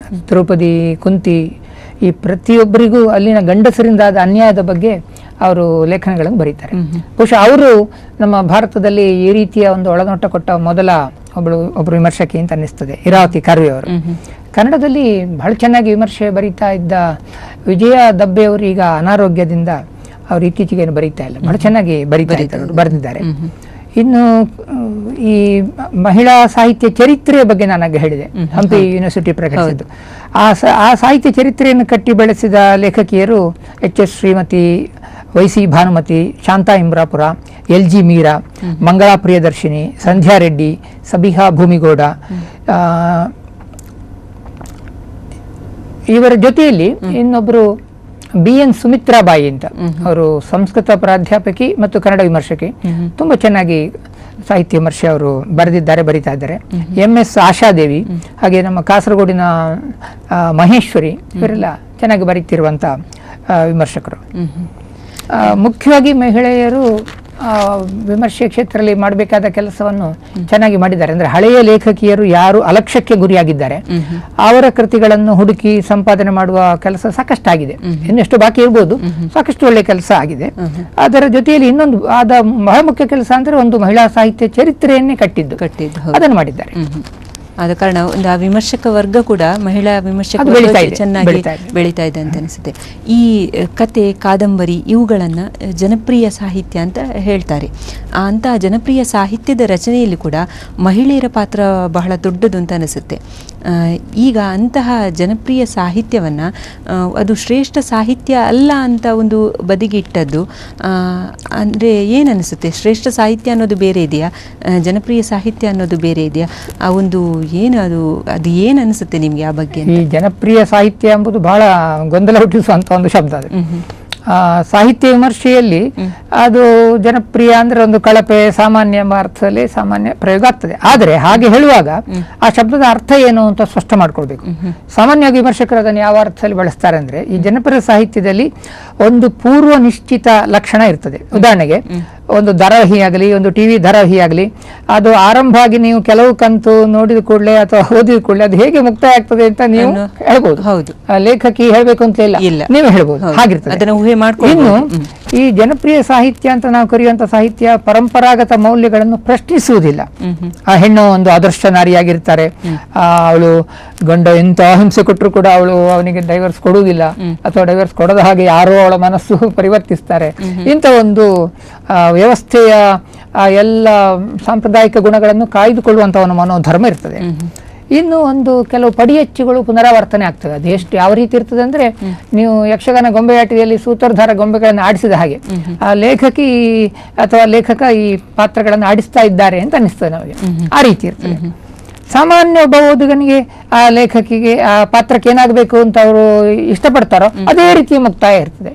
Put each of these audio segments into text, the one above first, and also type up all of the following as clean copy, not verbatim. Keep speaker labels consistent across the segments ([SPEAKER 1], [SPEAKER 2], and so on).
[SPEAKER 1] ದ್ರೌಪದಿ, ಕುಂತಿ, ಈ ಪ್ರತಿಯೊಬ್ಬರಿಗೂ ಅಲ್ಲಿನ ಗಂಡಸರಿಂದಾದ ಅನ್ಯಾಯದ ಬಗ್ಗೆ ಅವರು ಲೇಖನಗಳನ್ನು ಬರೀತಾರೆ. ಬಹುಶಃ ಅವರು ನಮ್ಮ ಭಾರತದಲ್ಲಿ ಈ ರೀತಿಯ ಒಂದು ಒಳನೋಟ ಕೊಟ್ಟ ಮೊದಲ ಒಬ್ಬರು ವಿಮರ್ಶಕಿ ಅಂತ ಅನ್ನಿಸ್ತದೆ, ಹಿರಾವತಿ ಕರ್ವೆ ಅವರು. ಕನ್ನಡದಲ್ಲಿ ಬಹಳ ಚೆನ್ನಾಗಿ ವಿಮರ್ಶೆ ಬರೀತಾ ಇದ್ದ ವಿಜಯ ದಬ್ಬೆ ಅವರು ಈಗ ಅನಾರೋಗ್ಯದಿಂದ ಅವರು ಇತ್ತೀಚೆಗೆ ಬರೀತಾ ಇಲ್ಲ, ಬಹಳ ಚೆನ್ನಾಗಿ ಬರೆದಿದ್ದಾರೆ. ಇನ್ನು ಈ ಮಹಿಳಾ ಸಾಹಿತ್ಯ ಚರಿತ್ರೆಯ ಬಗ್ಗೆ ನಾನು ಹೇಳಿದೆ, ಹಂಪಿ ಯೂನಿವರ್ಸಿಟಿ ಪ್ರಕಟಿಸಿದ್ದು. ಆ ಸಾಹಿತ್ಯ ಚರಿತ್ರೆಯನ್ನು ಕಟ್ಟಿ ಬೆಳೆಸಿದ ಲೇಖಕಿಯರು H S. Shrimati, Y C Bhanumati, Shanta Imbrapura, L G. Meera, Mangala Priyadarshini, Sandhya Reddy, Sabiha Bhoomigowda. ಇವರ ಜೊತೆಯಲ್ಲಿ ಇನ್ನೊಬ್ಬರು ಬಿ.ಎನ್. ಸುಮಿತ್ರಾಬಾಯಿ ಅಂತ, ಅವರು ಸಂಸ್ಕೃತ ಪ್ರಾಧ್ಯಾಪಕಿ ಮತ್ತು ಕನ್ನಡ ವಿಮರ್ಶಕಿ, ತುಂಬಾ ಚೆನ್ನಾಗಿ ಸಾಹಿತ್ಯ ವಿಮರ್ಶೆ ಅವರು ಬರೀತಾ ಇದ್ದಾರೆ. ಎಂ.ಎಸ್. ಆಶಾದೇವಿ, ಹಾಗೆ ನಮ್ಮ ಕಾಸರಗೋಡಿನ ಮಹೇಶ್ವರಿ, ಇವರೆಲ್ಲ ಚೆನ್ನಾಗಿ ಬರೀತಿರುವಂತ ವಿಮರ್ಶಕರು. ಮುಖ್ಯವಾಗಿ ಮಹಿಳೆಯರು ವಿಮರ್ಶೆ ಕ್ಷೇತ್ರದಲ್ಲಿ ಮಾಡಬೇಕಾದ ಕೆಲಸವನ್ನು ಚೆನ್ನಾಗಿ ಮಾಡಿದ್ದಾರೆ. ಅಂದ್ರೆ ಹಳೆಯ ಲೇಖಕಿಯರು ಯಾರು ಅಲಕ್ಷ್ಯಕ್ಕೆ ಗುರಿಯಾಗಿದ್ದಾರೆ ಅವರ ಕೃತಿಗಳನ್ನು ಹುಡುಕಿ ಸಂಪಾದನೆ ಮಾಡುವ ಕೆಲಸ ಸಾಕಷ್ಟಾಗಿದೆ. ಇನ್ನೆಷ್ಟು ಬಾಕಿ ಇರ್ಬೋದು, ಸಾಕಷ್ಟು ಒಳ್ಳೆ ಕೆಲಸ ಆಗಿದೆ. ಅದರ ಜೊತೆಯಲ್ಲಿ ಇನ್ನೊಂದು ಬಹಳ ಮುಖ್ಯ ಕೆಲಸ ಅಂದ್ರೆ ಒಂದು ಮಹಿಳಾ ಸಾಹಿತ್ಯ ಚರಿತ್ರೆಯನ್ನೇ ಕಟ್ಟಿದ್ದು ಅದನ್ನು ಮಾಡಿದ್ದಾರೆ.
[SPEAKER 2] ಆದ ಕಾರಣ ಒಂದು ಆ ವಿಮರ್ಶಕ ವರ್ಗ ಕೂಡ ಮಹಿಳಾ ವಿಮರ್ಶಕ ಚೆನ್ನಾಗಿ ಬೆಳೀತಾ ಇದೆ ಅಂತ ಅನಿಸುತ್ತೆ. ಈ ಕತೆ, ಕಾದಂಬರಿ ಇವುಗಳನ್ನು ಜನಪ್ರಿಯ ಸಾಹಿತ್ಯ ಅಂತ ಹೇಳ್ತಾರೆ. ಅಂತಹ ಜನಪ್ರಿಯ ಸಾಹಿತ್ಯದ ರಚನೆಯಲ್ಲಿ ಕೂಡ ಮಹಿಳೆಯರ ಪಾತ್ರ ಬಹಳ ದೊಡ್ಡದು ಅಂತ ಅನಿಸುತ್ತೆ. ಈಗ ಅಂತಹ ಜನಪ್ರಿಯ ಸಾಹಿತ್ಯವನ್ನು ಅದು ಶ್ರೇಷ್ಠ ಸಾಹಿತ್ಯ ಅಲ್ಲ ಅಂತ ಒಂದು ಬದಿಗಿಟ್ಟದ್ದು ಅಂದರೆ ಏನನ್ನಿಸುತ್ತೆ? ಶ್ರೇಷ್ಠ ಸಾಹಿತ್ಯ ಅನ್ನೋದು ಬೇರೆ ಇದೆಯಾ, ಜನಪ್ರಿಯ ಸಾಹಿತ್ಯ ಅನ್ನೋದು ಬೇರೆ ಇದೆಯಾ? ಆ ಒಂದು ಏನು ಅದು ಏನು ಅನಿಸುತ್ತೆ ನಿಮಗೆ ಆ ಬಗ್ಗೆ?
[SPEAKER 1] ಈ ಜನಪ್ರಿಯ ಸಾಹಿತ್ಯ ಎಂಬುದು ಬಹಳ ಗೊಂದಲ ಹುಟ್ಟಿಸುವಂತ ಒಂದು ಶಬ್ದ ಅದು. ಸಾಹಿತ್ಯ ವಿಮರ್ಶೆಯಲ್ಲಿ ಅದು ಜನಪ್ರಿಯ ಅಂದ್ರೆ ಒಂದು ಕಳಪೆ, ಸಾಮಾನ್ಯ ಎಂಬ ಅರ್ಥದಲ್ಲಿ ಸಾಮಾನ್ಯ ಪ್ರಯೋಗ ಆಗ್ತದೆ. ಆದರೆ ಹಾಗೆ ಹೇಳುವಾಗ ಆ ಶಬ್ದದ ಅರ್ಥ ಏನು ಅಂತ ಸ್ಪಷ್ಟ ಮಾಡ್ಕೊಳ್ಬೇಕು. ಸಾಮಾನ್ಯವಾಗಿ ವಿಮರ್ಶಕರು ಅದನ್ನು ಯಾವ ಅರ್ಥದಲ್ಲಿ ಬಳಸ್ತಾರೆ ಅಂದ್ರೆ, ಈ ಜನಪ್ರಿಯ ಸಾಹಿತ್ಯದಲ್ಲಿ ಒಂದು ಪೂರ್ವ ನಿಶ್ಚಿತ ಲಕ್ಷಣ ಇರ್ತದೆ. ಉದಾಹರಣೆಗೆ ಒಂದು ಧಾರಾವಾಹಿ ಆಗಲಿ, ಒಂದು ಟಿವಿ ಧಾರಾವಾಹಿ ಆಗಲಿ, ಅದು ಆರಂಭ ಆಗಿ ನೀವು ಕೆಲವು ಕಂತು ನೋಡಿದ ಕೂಡಲೇ ಅಥವಾ ಓದಿದ ಕೂಡಲೇ ಅದು ಹೇಗೆ ಮುಕ್ತಾಯ ಆಗ್ತದೆ ಅಂತ ನೀವು ಹೇಳ್ಬೋದು. ಹೌದು, ಲೇಖಕಿ ಹೇಳ್ಬೇಕು ಅಂತ ಇಲ್ಲ, ನೀವು ಹೇಳ್ಬೋದು, ಹಾಗಿರ್ತದೆ. ಇನ್ನು ಈ ಜನಪ್ರಿಯ ಸಾಹಿತ್ಯ ಅಂತ ನಾವು ಕರೆಯುವಂತ ಸಾಹಿತ್ಯ ಪರಂಪರಾಗತ ಮೌಲ್ಯಗಳನ್ನು ಪ್ರಶ್ನಿಸುವುದಿಲ್ಲ. ಆ ಹೆಣ್ಣು ಒಂದು ಆದರ್ಶ ನಾರಿಯಾಗಿರ್ತಾರೆ, ಅವಳು ಗಂಡ ಎಂತ ಹಿಂಸೆ ಕೊಟ್ಟರು ಕೂಡ ಅವನಿಗೆ ಡೈವರ್ಸ್ ಕೊಡುವುದಿಲ್ಲ, ಅಥವಾ ಡೈವರ್ಸ್ ಕೊಡದ ಹಾಗೆ ಯಾರೋ ಅವಳ ಮನಸ್ಸು ಪರಿವರ್ತಿಸ್ತಾರೆ. ಇಂಥ ಒಂದು ವ್ಯವಸ್ಥೆಯ ಎಲ್ಲ ಸಾಂಪ್ರದಾಯಿಕ ಗುಣಗಳನ್ನು ಕಾಯ್ದುಕೊಳ್ಳುವಂತ ಒಂದು ಮನೋಧರ್ಮ ಇರ್ತದೆ. ಇನ್ನು ಒಂದು ಕೆಲವು ಪಡಿಯಚ್ಚುಗಳು ಪುನರಾವರ್ತನೆ ಆಗ್ತದೆ. ಅದು ಎಷ್ಟು ಯಾವ ರೀತಿ ಇರ್ತದೆ ಅಂದ್ರೆ, ನೀವು ಯಕ್ಷಗಾನ ಗೊಂಬೆಯಾಟಿಯಲ್ಲಿ ಸೂತ್ರಧಾರ ಗೊಂಬೆಗಳನ್ನು ಆಡಿಸಿದ ಹಾಗೆ ಆ ಲೇಖಕಿ ಅಥವಾ ಲೇಖಕ ಈ ಪಾತ್ರಗಳನ್ನು ಆಡಿಸ್ತಾ ಇದ್ದಾರೆ ಅಂತ ಅನಿಸ್ತದೆ ನಮಗೆ. ಆ ರೀತಿ ಇರ್ತದೆ. ಸಾಮಾನ್ಯ ಒಬ್ಬ ಓದುಗನಿಗೆ ಆ ಲೇಖಕಿಗೆ ಆ ಪಾತ್ರಕ್ಕೆ ಏನಾಗಬೇಕು ಅಂತ ಅವರು ಇಷ್ಟಪಡ್ತಾರೋ ಅದೇ ರೀತಿಯ ಮುಕ್ತಾಯ ಇರ್ತದೆ.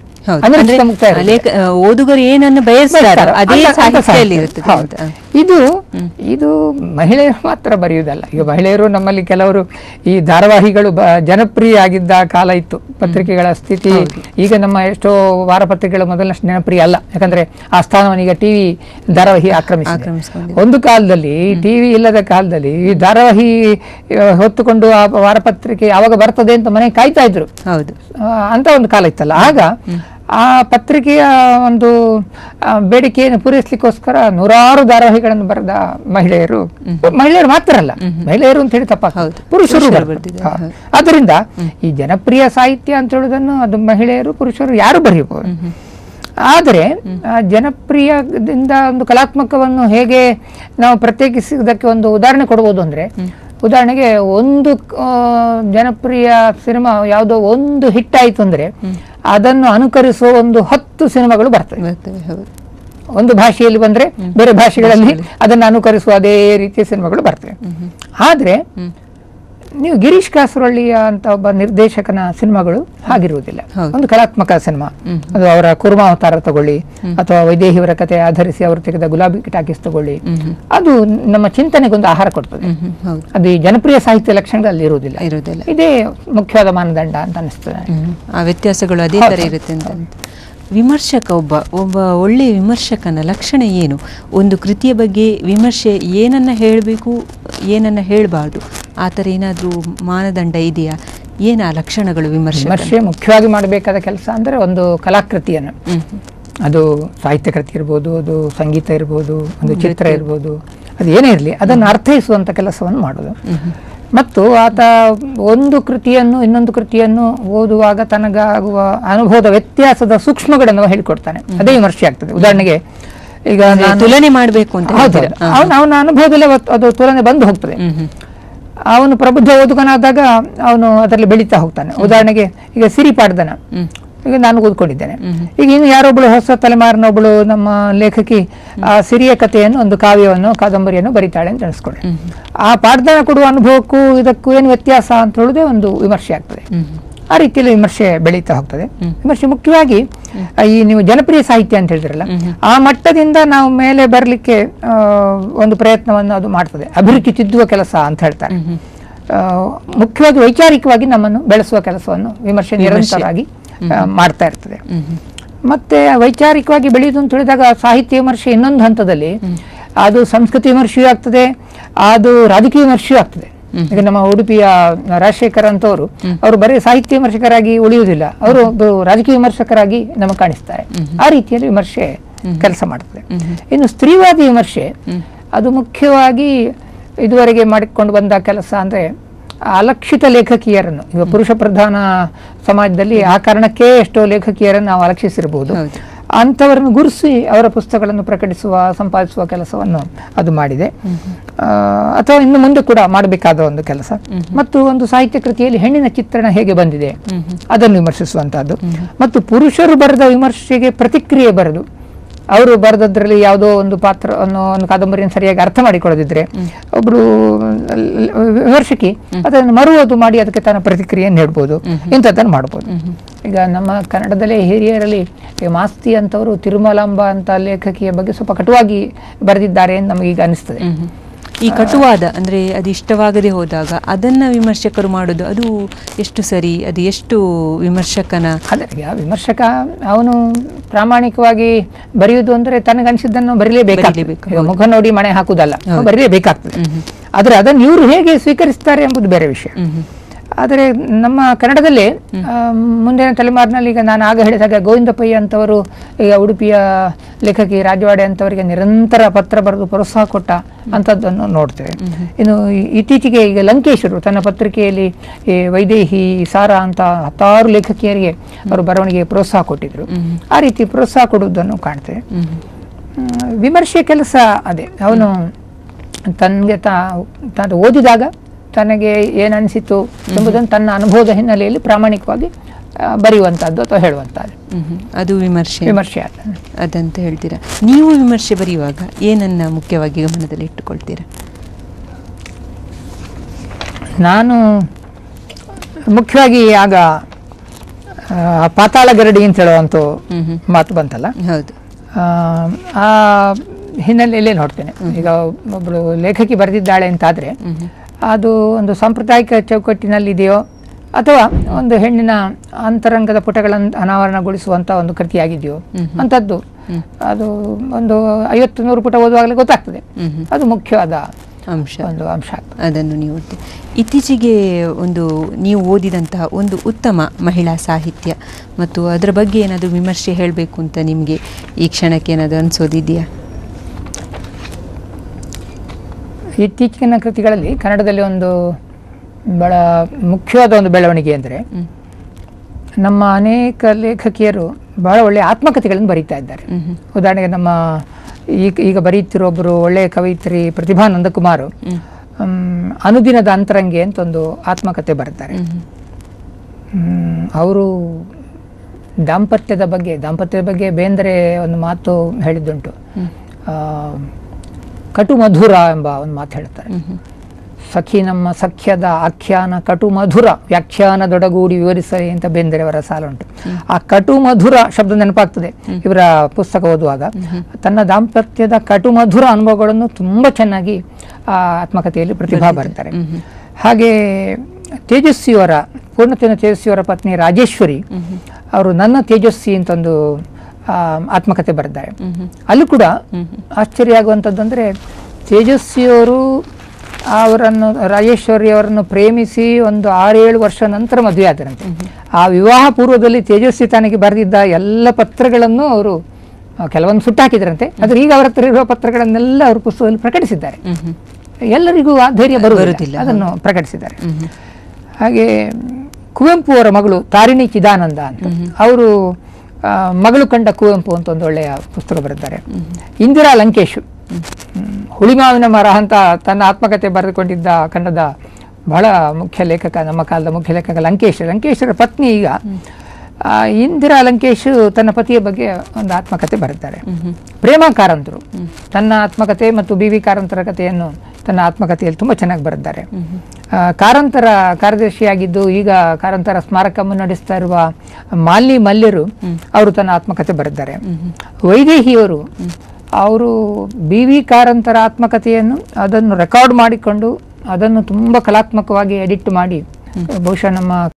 [SPEAKER 2] ಓದುಗರು ಏನನ್ನು ಬಯಸ್ತಾರೋ ಅದೇ ಸಾಹಿತ್ಯದಲ್ಲಿ ಇರ್ತದೆ.
[SPEAKER 1] ಇದು ಮಹಿಳೆಯರು ಮಾತ್ರ ಬರೆಯುವುದಲ್ಲ. ಈಗ ಮಹಿಳೆಯರು ನಮ್ಮಲ್ಲಿ ಕೆಲವರು ಈ ಧಾರಾವಾಹಿಗಳು ಜನಪ್ರಿಯ ಆಗಿದ್ದ ಕಾಲ ಇತ್ತು. ಪತ್ರಿಕೆಗಳ ಸ್ಥಿತಿ ಈಗ ನಮ್ಮ ಎಷ್ಟೋ ವಾರಪತ್ರಿಕೆಗಳ ಮೊದಲಷ್ಟು ಜನಪ್ರಿಯ ಅಲ್ಲ, ಯಾಕಂದ್ರೆ ಆ ಸ್ಥಾನವನ್ನು ಈಗ ಟಿವಿ ಧಾರಾವಾಹಿ ಆಕ್ರಮಿಸಿದೆ. ಒಂದು ಕಾಲದಲ್ಲಿ ಟಿವಿ ಇಲ್ಲದ ಕಾಲದಲ್ಲಿ ಈ ಧಾರಾವಾಹಿ ಹೊತ್ತುಕೊಂಡು ಆ ವಾರಪತ್ರಿಕೆ ಯಾವಾಗ ಬರ್ತದೆ ಅಂತ ಮನೆ ಕಾಯ್ತಾ ಇದ್ರು. ಹೌದು, ಅಂತ ಒಂದು ಕಾಲ ಇತ್ತಲ್ಲ. ಆಗ ಆ ಪತ್ರಿಕೆಯ ಒಂದು ಬೇಡಿಕೆಯನ್ನು ಪೂರೈಸಲಿಕ್ಕೋಸ್ಕರ ನೂರಾರು ಧಾರಾವಾಹಿಗಳನ್ನು ಬರೆದ ಮಹಿಳೆಯರು ಮಾತ್ರ ಅಲ್ಲ, ಮಹಿಳೆಯರು ಅಂತ ಹೇಳಿ ತಪ್ಪಾಗ್ತದೆ, ಪುರುಷರು. ಆದ್ದರಿಂದ ಈ ಜನಪ್ರಿಯ ಸಾಹಿತ್ಯ ಅಂತ ಹೇಳುವುದನ್ನು ಅದು ಮಹಿಳೆಯರು ಪುರುಷರು ಯಾರು ಬರೆಯಬಹುದು. ಆದರೆ ಜನಪ್ರಿಯದಿಂದ ಒಂದು ಕಲಾತ್ಮಕವನ್ನು ಹೇಗೆ ನಾವು ಪ್ರತ್ಯೇಕಿಸುವುದಕ್ಕೆ ಒಂದು ಉದಾಹರಣೆ ಕೊಡಬಹುದು ಅಂದ್ರೆ, ಉದಾಹರಣೆಗೆ ಒಂದು ಜನಪ್ರಿಯ ಸಿನಿಮಾ ಯಾವುದೋ ಒಂದು ಹಿಟ್ ಆಯ್ತು ಅಂದ್ರೆ ಅದನ್ನು ಅನುಕರಿಸುವ ಒಂದು 10 ಸಿನಿಮಾಗಳು ಬರ್ತವೆ. ಒಂದು ಭಾಷೆಯಲ್ಲಿ ಬಂದ್ರೆ ಬೇರೆ ಭಾಷೆಗಳಲ್ಲಿ ಅದನ್ನು ಅನುಕರಿಸುವ ಅದೇ ರೀತಿಯ ಸಿನಿಮಾಗಳು ಬರ್ತವೆ. ಆದ್ರೆ ನೀವು ಗಿರೀಶ್ ಕಾಸರೊಳ್ಳಿಯ ಅಂತ ಒಬ್ಬ ನಿರ್ದೇಶಕನ ಸಿನಿಮಾಗಳು ಹಾಗಿರುವುದಿಲ್ಲ. ಒಂದು ಕಲಾತ್ಮಕ ಸಿನಿಮಾ, ಅದು ಅವರ ಕುರ್ಮಾವತಾರ ತಗೊಳ್ಳಿ ಅಥವಾ ವೈದೇಹಿಯವರ ಕಥೆ ಆಧರಿಸಿ ಅವರು ತೆಗೆದ ಗುಲಾಬಿ ಟಾಕೀಸ್ ತಗೊಳ್ಳಿ, ಅದು ನಮ್ಮ ಚಿಂತನೆಗೊಂದು ಆಹಾರ ಕೊಡ್ತದೆ. ಅದು ಈ ಜನಪ್ರಿಯ ಸಾಹಿತ್ಯ ಲಕ್ಷಣಗಳಲ್ಲಿ ಇರುವುದಿಲ್ಲ. ಇದೇ ಮುಖ್ಯವಾದ ಮಾನದಂಡ ಅಂತ ಅನಿಸ್ತದೆ.
[SPEAKER 2] ಆ ವ್ಯತ್ಯಾಸಗಳು ಅದೇ ತರ ಇರುತ್ತೆ ಅಂತ. ವಿಮರ್ಶಕ ಒಬ್ಬ ಒಳ್ಳೆಯ ವಿಮರ್ಶಕನ ಲಕ್ಷಣ ಏನು? ಒಂದು ಕೃತಿಯ ಬಗ್ಗೆ ವಿಮರ್ಶೆ ಏನನ್ನ ಹೇಳಬೇಕು, ಏನನ್ನ ಹೇಳಬಾರ್ದು, ಆ ಥರ ಏನಾದರೂ ಮಾನದಂಡ ಇದೆಯಾ? ಏನ ಲಕ್ಷಣಗಳು
[SPEAKER 1] ವಿಮರ್ಶೆ ಮುಖ್ಯವಾಗಿ ಮಾಡಬೇಕಾದ ಕೆಲಸ ಅಂದರೆ ಒಂದು ಕಲಾಕೃತಿಯನ್ನು, ಅದು ಸಾಹಿತ್ಯ ಕೃತಿ ಇರ್ಬೋದು, ಅದು ಸಂಗೀತ ಇರ್ಬೋದು, ಒಂದು ಚಿತ್ರ ಇರ್ಬೋದು, ಅದು ಏನೇ ಇರಲಿ ಅದನ್ನು ಅರ್ಥೈಸುವಂಥ ಕೆಲಸವನ್ನು ಮಾಡೋದು. ಮತ್ತು ಆತ ಒಂದು ಕೃತಿಯನ್ನು ಇನ್ನೊಂದು ಕೃತಿಯನ್ನು ಓದುವಾಗ ತನಗಾಗುವ ಅನುಭವದ ವ್ಯತ್ಯಾಸದ ಸೂಕ್ಷ್ಮಗಳನ್ನು ಹೇಳಿಕೊಡ್ತಾನೆ. ಅದೇ ವಿಮರ್ಶೆ ಆಗ್ತದೆ. ಉದಾಹರಣೆಗೆ ಈಗ
[SPEAKER 2] ತುಲನೆ ಮಾಡಬೇಕು ಅಂತ
[SPEAKER 1] ಅವನ ಅನುಭವದಲ್ಲೇ ಅದು ತುಲನೆ ಬಂದು ಹೋಗ್ತದೆ. ಅವನು ಪ್ರಬುದ್ಧ ಓದುಗನಾದಾಗ ಅವನು ಅದರಲ್ಲಿ ಬೆಳೀತಾ ಹೋಗ್ತಾನೆ. ಉದಾಹರಣೆಗೆ ಈಗ ಸಿರಿಪಾಡ್ದನ ಈಗ ನಾನು ಓದ್ಕೊಂಡಿದ್ದೇನೆ. ಈಗ ಇನ್ನು ಯಾರೊಬ್ಬಳು ಹೊಸ ತಲೆಮಾರಿನೊಬ್ಬಳು ನಮ್ಮ ಲೇಖಕಿ ಆ ಸಿರಿಯ ಕಥೆಯನ್ನು, ಒಂದು ಕಾವ್ಯವನ್ನು, ಕಾದಂಬರಿಯನ್ನು ಬರೀತಾಳೆ ಅಂತ ಅನಿಸ್ಕೊಂಡೆ. ಆ ಪಾಡ್ದನ ಕೊಡುವ ಅನುಭವಕ್ಕೂ ಇದಕ್ಕೂ ಏನು ವ್ಯತ್ಯಾಸ ಅಂತ ಹೇಳುದೇ ಒಂದು ವಿಮರ್ಶೆ ಆಗ್ತದೆ. ಆ ರೀತಿಯಲ್ಲಿ ವಿಮರ್ಶೆ ಬೆಳೀತಾ ಹೋಗ್ತದೆ. ವಿಮರ್ಶೆ ಮುಖ್ಯವಾಗಿ ಈ ನೀವು ಜನಪ್ರಿಯ ಸಾಹಿತ್ಯ ಅಂತ ಹೇಳಿದ್ರಲ್ಲ, ಆ ಮಟ್ಟದಿಂದ ನಾವು ಮೇಲೆ ಬರಲಿಕ್ಕೆ ಒಂದು ಪ್ರಯತ್ನವನ್ನು ಅದು ಮಾಡ್ತದೆ. ಅಭಿರುಚಿ ತಿದ್ದುವ ಕೆಲಸ ಅಂತ ಹೇಳ್ತಾರೆ. ಮುಖ್ಯವಾಗಿ ವೈಚಾರಿಕವಾಗಿ ನಮ್ಮನ್ನು ಬೆಳೆಸುವ ಕೆಲಸವನ್ನು ವಿಮರ್ಶೆ ನಿರಂತರವಾಗಿ ಮಾಡ್ತಾ ಇರ್ತದೆ. ಮತ್ತೆ ವೈಚಾರಿಕವಾಗಿ ಬೆಳೆಯುವುದು ಅಂತ ಹೇಳಿದಾಗ ಸಾಹಿತ್ಯ ವಿಮರ್ಶೆ ಇನ್ನೊಂದು ಹಂತದಲ್ಲಿ ಅದು ಸಂಸ್ಕೃತಿ ವಿಮರ್ಶೆಯೂ ಆಗ್ತದೆ, ಅದು ರಾಜಕೀಯ ವಿಮರ್ಶೆಯೂ ಆಗ್ತದೆ. ಈಗ ನಮ್ಮ ಉಡುಪಿಯ ರಾಜಶೇಖರ್ ಅಂತವರು ಅವರು ಬರೀ ಸಾಹಿತ್ಯ ವಿಮರ್ಶಕರಾಗಿ ಉಳಿಯುವುದಿಲ್ಲ, ಅವರು ರಾಜಕೀಯ ವಿಮರ್ಶಕರಾಗಿ ನಮಗೆ ಕಾಣಿಸ್ತಾರೆ. ಆ ರೀತಿಯಲ್ಲಿ ವಿಮರ್ಶೆ ಕೆಲಸ ಮಾಡ್ತದೆ. ಇನ್ನು ಸ್ತ್ರೀವಾದಿ ವಿಮರ್ಶೆ ಅದು ಮುಖ್ಯವಾಗಿ ಇದುವರೆಗೆ ಮಾಡಿಕೊಂಡು ಬಂದ ಕೆಲಸ ಅಂದ್ರೆ ಅಲಕ್ಷಿತ ಲೇಖಕಿಯರನ್ನು, ಈಗ ಪುರುಷ ಪ್ರಧಾನ ಸಮಾಜದಲ್ಲಿ ಆ ಕಾರಣಕ್ಕೆ ಎಷ್ಟೋ ಲೇಖಕಿಯರನ್ನು ನಾವು ಅಲಕ್ಷಿಸಿರಬಹುದು, ಅಂಥವರನ್ನು ಗುರುಸಿ ಅವರ ಪುಸ್ತಕಗಳನ್ನು ಪ್ರಕಟಿಸುವ, ಸಂಪಾದಿಸುವ ಕೆಲಸವನ್ನು ಅದು ಮಾಡಿದೆ. ಅಥವಾ ಇನ್ನು ಮುಂದೆ ಕೂಡ ಮಾಡಬೇಕಾದ ಒಂದು ಕೆಲಸ. ಮತ್ತು ಒಂದು ಸಾಹಿತ್ಯ ಕೃತಿಯಲ್ಲಿ ಹೆಣ್ಣಿನ ಚಿತ್ರಣ ಹೇಗೆ ಬಂದಿದೆ ಅದನ್ನು ವಿಮರ್ಶಿಸುವಂತಹದ್ದು. ಮತ್ತು ಪುರುಷರು ಬರೆದ ವಿಮರ್ಶೆಗೆ ಪ್ರತಿಕ್ರಿಯೆ ಬರೆದು, ಅವರು ಬರೆದದ್ರಲ್ಲಿ ಯಾವುದೋ ಒಂದು ಪಾತ್ರವನ್ನು, ಒಂದು ಕಾದಂಬರಿಯನ್ನು ಸರಿಯಾಗಿ ಅರ್ಥ ಮಾಡಿಕೊಳ್ಳದಿದ್ರೆ ಒಬ್ರು ವಿಮರ್ಶಕಿ ಅದನ್ನು ಮರುವುದು ಮಾಡಿ ಅದಕ್ಕೆ ತನ್ನ ಪ್ರತಿಕ್ರಿಯೆಯನ್ನು ನೀಡಬಹುದು, ಇಂಥದ್ದನ್ನು ಮಾಡ್ಬೋದು. ಈಗ ನಮ್ಮ ಕನ್ನಡದಲ್ಲೇ ಹಿರಿಯರಲ್ಲಿ ಮಾಸ್ತಿ ಅಂತವರು ತಿರುಮಲಾಂಬ ಅಂತ ಲೇಖಕಿಯ ಬಗ್ಗೆ ಸ್ವಲ್ಪ ಕಟುವಾಗಿ ಬರೆದಿದ್ದಾರೆ ಅಂತ ನಮಗೀಗ ಅನಿಸ್ತದೆ.
[SPEAKER 2] ಈ ಕಟುವಾದ ಅಂದ್ರೆ ಅದು ಇಷ್ಟವಾಗದೆ ಹೋದಾಗ ಅದನ್ನ ವಿಮರ್ಶಕರು ಮಾಡೋದು ಅದು ಎಷ್ಟು ಸರಿ, ಅದು ಎಷ್ಟು ವಿಮರ್ಶಕನ
[SPEAKER 1] ವಿಮರ್ಶಕ ಅವನು ಪ್ರಾಮಾಣಿಕವಾಗಿ ಬರೆಯುವುದು ಅಂದ್ರೆ ತನಗನ್ಸಿದ್ದನ್ನು ಬರೀಲೇಬೇಕಾಗಬೇಕು. ಮುಖ ನೋಡಿ ಮಣೆ ಹಾಕುದಲ್ಲ, ಬರೀಲೇಬೇಕಾಗ್ತದೆ. ಆದ್ರೆ ಅದನ್ನು ಇವರು ಹೇಗೆ ಸ್ವೀಕರಿಸ್ತಾರೆ ಎಂಬುದು ಬೇರೆ ವಿಷಯ. ಆದರೆ ನಮ್ಮ ಕನ್ನಡದಲ್ಲಿ ಮುಂದಿನ ತಲೆಮಾರಿನಲ್ಲಿ ಈಗ ನಾನು ಆಗ ಹೇಳಿದಾಗ ಗೋವಿಂದ ಪೈ ಅಂತವರು ಈಗ ಉಡುಪಿಯ ಲೇಖಕಿ ರಾಜವಾಡೆ ಅಂತವರಿಗೆ ನಿರಂತರ ಪತ್ರ ಬರೆದು ಪ್ರೋತ್ಸಾಹ ಕೊಟ್ಟ ಅಂಥದ್ದನ್ನು ನೋಡ್ತೇವೆ. ಇನ್ನು ಇತ್ತೀಚೆಗೆ ಈಗ ಲಂಕೇಶರು ತನ್ನ ಪತ್ರಿಕೆಯಲ್ಲಿ ಈ ವೈದೇಹಿ, ಸಾರಾ ಅಂತ 10 ಲೇಖಕಿಯರಿಗೆ ಅವರು ಬರವಣಿಗೆ ಪ್ರೋತ್ಸಾಹ ಕೊಟ್ಟಿದ್ರು. ಆ ರೀತಿ ಪ್ರೋತ್ಸಾಹ ಕೊಡುವುದನ್ನು ಕಾಣ್ತೇವೆ. ವಿಮರ್ಶೆ ಕೆಲಸ ಅದೇ, ಅವನು ತನಗೆ ತಾನು ಓದಿದಾಗ ತನಗೆ ಏನನ್ಸಿತು ಎಂಬುದನ್ನು ತನ್ನ ಅನುಭವದ ಹಿನ್ನೆಲೆಯಲ್ಲಿ ಪ್ರಾಮಾಣಿಕವಾಗಿ ಬರೆಯುವಂತಹದ್ದು ಅಥವಾ ಹೇಳುವಂತಹದ್ದು,
[SPEAKER 2] ಅದು ವಿಮರ್ಶೆ ಅದಂತ ಹೇಳ್ತೀರಾ. ನೀವು ವಿಮರ್ಶೆ ಬರೆಯುವಾಗ ಏನನ್ನ ಮುಖ್ಯವಾಗಿ ಗಮನದಲ್ಲಿ ಇಟ್ಟುಕೊಳ್ತೀರಾ?
[SPEAKER 1] ನಾನು ಮುಖ್ಯವಾಗಿ ಆಗ ಪಾತಾಳ ಗರಡಿ ಅಂತ ಹೇಳುವಂತ ಮಾತು ಬಂತಲ್ಲ, ಹೌದು, ಆ ಹಿನ್ನೆಲೆಯಲ್ಲೇ ನೋಡ್ತೇನೆ. ಈಗ ಒಬ್ಬಳು ಲೇಖಕಿ ಬರೆದಿದ್ದಾಳೆ ಅಂತಾದ್ರೆ ಅದು ಒಂದು ಸಾಂಪ್ರದಾಯಿಕ ಚೌಕಟ್ಟಿನಲ್ಲಿದೆಯೋ ಅಥವಾ ಒಂದು ಹೆಣ್ಣಿನ ಅಂತರಂಗದ ಪುಟಗಳನ್ನು ಅನಾವರಣಗೊಳಿಸುವಂತ ಒಂದು ಕೃತಿಯಾಗಿದೆಯೋ ಅಂತದ್ದು ಅದು ಒಂದು 50-100 ಪುಟ ಓದುವಾಗಲೇ ಗೊತ್ತಾಗ್ತದೆ. ಅದು ಮುಖ್ಯವಾದ ಒಂದು ಅಂಶ.
[SPEAKER 2] ಅದನ್ನು ನೀವು ಇತ್ತೀಚೆಗೆ ಒಂದು ನೀವು ಓದಿದಂತಹ ಒಂದು ಉತ್ತಮ ಮಹಿಳಾ ಸಾಹಿತ್ಯ ಮತ್ತು ಅದರ ಬಗ್ಗೆ ಏನಾದರೂ ವಿಮರ್ಶೆ ಹೇಳಬೇಕು ಅಂತ ನಿಮಗೆ ಈ ಕ್ಷಣಕ್ಕೆ ಏನಾದರೂ ಅನಿಸೋದಿದೆಯಾ?
[SPEAKER 1] ಇತ್ತೀಚಿನ ಕೃತಿಗಳಲ್ಲಿ ಕನ್ನಡದಲ್ಲಿ ಒಂದು ಬಹಳ ಮುಖ್ಯವಾದ ಒಂದು ಬೆಳವಣಿಗೆ ಅಂದರೆ ನಮ್ಮ ಅನೇಕ ಲೇಖಕಿಯರು ಬಹಳ ಒಳ್ಳೆಯ ಆತ್ಮಕಥೆಗಳನ್ನು ಬರೀತಾ ಇದ್ದಾರೆ. ಉದಾಹರಣೆಗೆ ನಮ್ಮ ಈಗ ಬರೀತಿರೋ ಒಬ್ಬರು ಒಳ್ಳೆಯ ಕವಯಿತ್ರಿ ಪ್ರತಿಭಾ ನಂದಕುಮಾರ್ ಅನುದಿನದ ಅಂತರಂಗೆ ಅಂತ ಒಂದು ಆತ್ಮಕಥೆ ಬರೀತಾರೆ. ಅವರು ದಾಂಪತ್ಯದ ಬಗ್ಗೆ ಬೇಂದ್ರೆ ಒಂದು ಮಾತು ಹೇಳಿದ್ದುಂಟು, ಕಟು ಮಧುರ ಎಂಬ ಒಂದು ಮಾತು ಹೇಳ್ತಾರೆ. ಸಖಿ ನಮ್ಮ ಸಖ್ಯದ ಆಖ್ಯಾನ ಕಟು ಮಧುರ ವ್ಯಾಖ್ಯಾನದೊಡಗೂಡಿ ವಿವರಿಸಲಿ ಅಂತ ಬೇಂದ್ರೆಯವರ ಸಾಲ ಉಂಟು. ಆ ಕಟು ಮಧುರ ಶಬ್ದ ನೆನಪಾಗ್ತದೆ ಇವರ ಪುಸ್ತಕ ಓದುವಾಗ. ತನ್ನ ದಾಂಪತ್ಯದ ಕಟು ಮಧುರ ಅನುಭವಗಳನ್ನು ತುಂಬಾ ಚೆನ್ನಾಗಿ ಆ ಆತ್ಮಕಥೆಯಲ್ಲಿ ಪ್ರತಿಭಾ ಬರ್ತಾರೆ. ಹಾಗೆ ತೇಜಸ್ವಿಯವರ ಪೂರ್ಣಚಂದ್ರ ತೇಜಸ್ವಿಯವರ ಪತ್ನಿ ರಾಜೇಶ್ವರಿ ಅವರು ನನ್ನ ತೇಜಸ್ವಿ ಅಂತ ಒಂದು ಆತ್ಮಕಥೆ ಬರೆದಿದ್ದಾರೆ. ಅಲ್ಲೂ ಕೂಡ ಆಶ್ಚರ್ಯ ಆಗುವಂಥದ್ದು ಅಂದರೆ ತೇಜಸ್ವಿಯವರು ಅವರನ್ನು ರಾಜೇಶ್ವರಿ ಅವರನ್ನು ಪ್ರೇಮಿಸಿ ಒಂದು 6-7 ವರ್ಷ ನಂತರ ಮದುವೆ ಆದರಂತೆ. ಆ ವಿವಾಹ ಪೂರ್ವದಲ್ಲಿ ತೇಜಸ್ವಿ ತನಗೆ ಬರೆದಿದ್ದ ಎಲ್ಲ ಪತ್ರಗಳನ್ನು ಅವರು ಕೆಲವೊಂದು ಸುಟ್ಟಾಕಿದ್ರಂತೆ. ಆದ್ರೆ ಈಗ ಅವರ ಹತ್ರ ಇರುವ ಪತ್ರಗಳನ್ನೆಲ್ಲ ಅವರು ಪುಸ್ತಕದಲ್ಲಿ ಪ್ರಕಟಿಸಿದ್ದಾರೆ. ಎಲ್ಲರಿಗೂ ಆ ಧೈರ್ಯ ಬರುವುದಿಲ್ಲ, ಅದನ್ನು ಪ್ರಕಟಿಸಿದ್ದಾರೆ. ಹಾಗೆ ಕುವೆಂಪು ಅವರ ಮಗಳು ತಾರಿಣಿ ಚಿದಾನಂದ ಅಂತ, ಅವರು ಮಗಳು ಕಂಡ ಕುವೆಂಪು ಅಂತ ಒಂದು ಒಳ್ಳೆಯ ಪುಸ್ತಕ ಬರೆದಿದ್ದಾರೆ. ಇಂದಿರಾ ಲಂಕೇಶು ಹುಳಿಮಾವಿನ ಮರ ಅಂತ ತನ್ನ ಆತ್ಮಕಥೆ ಬರೆದುಕೊಂಡಿದ್ದ ಕನ್ನಡದ ಬಹಳ ಮುಖ್ಯ ಲೇಖಕ, ನಮ್ಮ ಕಾಲದ ಮುಖ್ಯ ಲೇಖಕ ಲಂಕೇಶರ ಪತ್ನಿ ಈಗ ಇಂದಿರಾ ಲಂಕೇಶ್ ತನ್ನ ಪತಿಯ ಬಗ್ಗೆ ಒಂದು ಆತ್ಮಕಥೆ ಬರೆದಿದ್ದಾರೆ. ಪ್ರೇಮ ಕಾರಂತರು ತನ್ನ ಆತ್ಮಕಥೆ ಮತ್ತು ಬಿ ವಿ ಕಾರಂತರ ಕಥೆಯನ್ನು ತನ್ನ ಆತ್ಮಕಥೆಯಲ್ಲಿ ತುಂಬ ಚೆನ್ನಾಗಿ ಬರೆದಿದ್ದಾರೆ. ಕಾರಂತರ ಕಾರ್ಯದರ್ಶಿಯಾಗಿದ್ದು ಈಗ ಕಾರಂತರ ಸ್ಮಾರಕ ಮುನ್ನಡೆಸ್ತಾ ಇರುವ ಮಾಲಿನಿ ಮಲ್ಯರು ಅವರು ತನ್ನ ಆತ್ಮಕಥೆ ಬರೆದಿದ್ದಾರೆ. ವೈದೇಹಿಯವರು ಅವರು ಬಿ ವಿ ಕಾರಂತರ ಆತ್ಮಕಥೆಯನ್ನು ಅದನ್ನು ರೆಕಾರ್ಡ್ ಮಾಡಿಕೊಂಡು ಅದನ್ನು ತುಂಬ ಕಲಾತ್ಮಕವಾಗಿ ಎಡಿಟ್ ಮಾಡಿ ಬಹುಶಃ ನಮ್ಮ